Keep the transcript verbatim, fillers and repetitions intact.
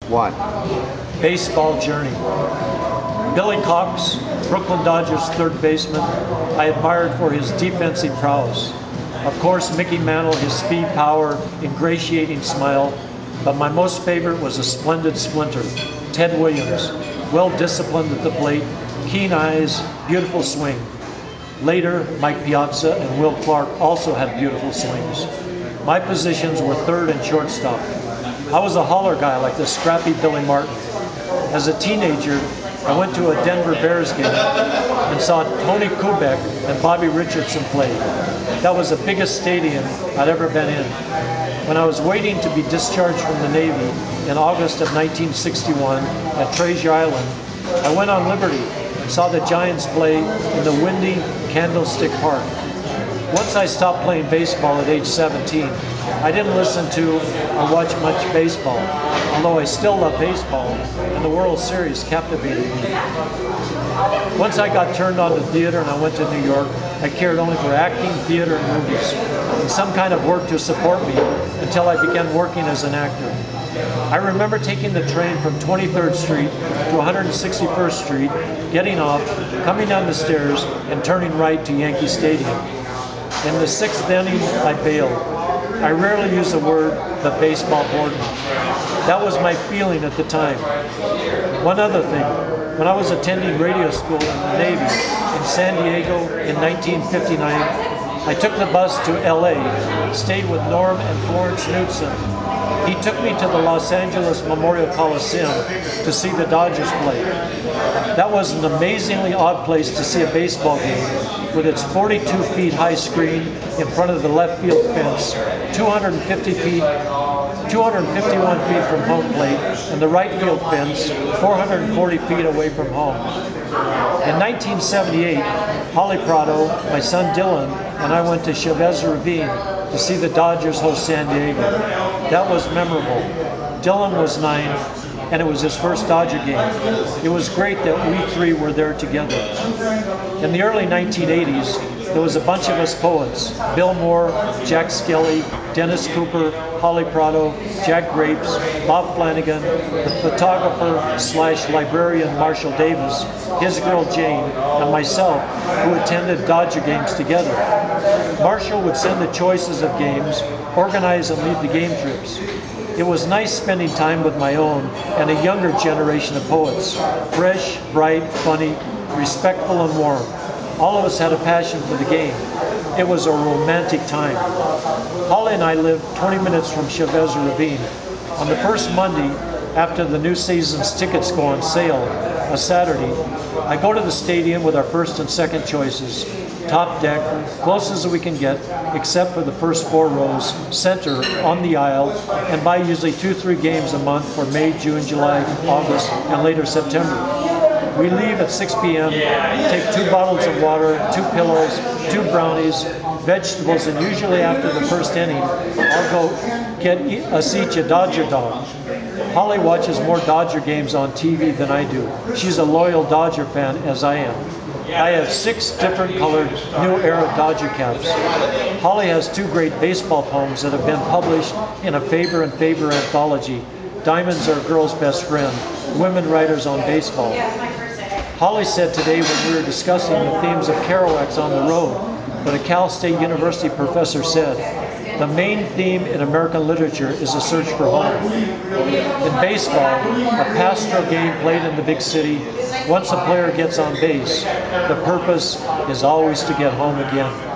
One. Baseball journey. Billy Cox, Brooklyn Dodgers third baseman, I admired for his defensive prowess. Of course, Mickey Mantle, his speed, power, ingratiating smile, but my most favorite was a splendid splinter, Ted Williams, well-disciplined at the plate, keen eyes, beautiful swing. Later, Mike Piazza and Will Clark also had beautiful swings. My positions were third and shortstop. I was a holler guy like the scrappy Billy Martin. As a teenager, I went to a Denver Bears game and saw Tony Kubek and Bobby Richardson play. That was the biggest stadium I'd ever been in. When I was waiting to be discharged from the Navy in August of nineteen sixty-one at Treasure Island, I went on Liberty and saw the Giants play in the windy Candlestick Park. Once I stopped playing baseball at age seventeen, I didn't listen to or watch much baseball, although I still love baseball, and the World Series captivated me. Once I got turned on to theater and I went to New York, I cared only for acting, theater, and movies, and some kind of work to support me until I began working as an actor. I remember taking the train from twenty-third Street to one hundred sixty-first Street, getting off, coming down the stairs, and turning right to Yankee Stadium. In the sixth inning, I bailed. I rarely use the word, but baseball bored me. That was my feeling at the time. One other thing, when I was attending radio school in the Navy in San Diego in nineteen fifty-nine, I took the bus to L A, stayed with Norm and Florence Knudsen. He took me to the Los Angeles Memorial Coliseum to see the Dodgers play. That was an amazingly odd place to see a baseball game with its forty-two feet high screen in front of the left field fence, two hundred fifty feet, two hundred fifty-one feet from home plate, and the right field fence, four hundred forty feet away from home. In nineteen seventy-eight, Holly Prado, my son Dylan, and I went to Chavez Ravine to see the Dodgers host San Diego. That was memorable. Dylan was nine, and it was his first Dodger game. It was great that we three were there together. In the early nineteen eighties, there was a bunch of us poets: Bill Moore, Jack Skelly, Dennis Cooper, Holly Prado, Jack Grapes, Bob Flanagan, the photographer slash librarian Marshall Davis, his girl Jane, and myself, who attended Dodger games together. Marshall would send the choices of games, organize and lead the game trips. It was nice spending time with my own and a younger generation of poets, fresh, bright, funny, respectful, and warm. All of us had a passion for the game. It was a romantic time. Holly and I lived twenty minutes from Chavez Ravine. On the first Monday, after the new season's tickets go on sale, a Saturday, I go to the stadium with our first and second choices, top deck, close as we can get, except for the first four rows, center, on the aisle, and buy usually two, three games a month for May, June, July, August, and later September. We leave at six p m, take two bottles of water, two pillows, two brownies, vegetables, and usually after the first inning, I'll go get us each a Dodger dog. Holly watches more Dodger games on T V than I do. She's a loyal Dodger fan, as I am. I have six different colored New Era Dodger caps. Holly has two great baseball poems that have been published in a Faber and Faber anthology, Diamonds Are a Girl's Best Friend, Women Writers on Baseball. Holly said today when we were discussing the themes of Kerouac's On the Road, but a Cal State University professor said, the main theme in American literature is a search for home. In baseball, a pastoral game played in the big city, once a player gets on base, the purpose is always to get home again.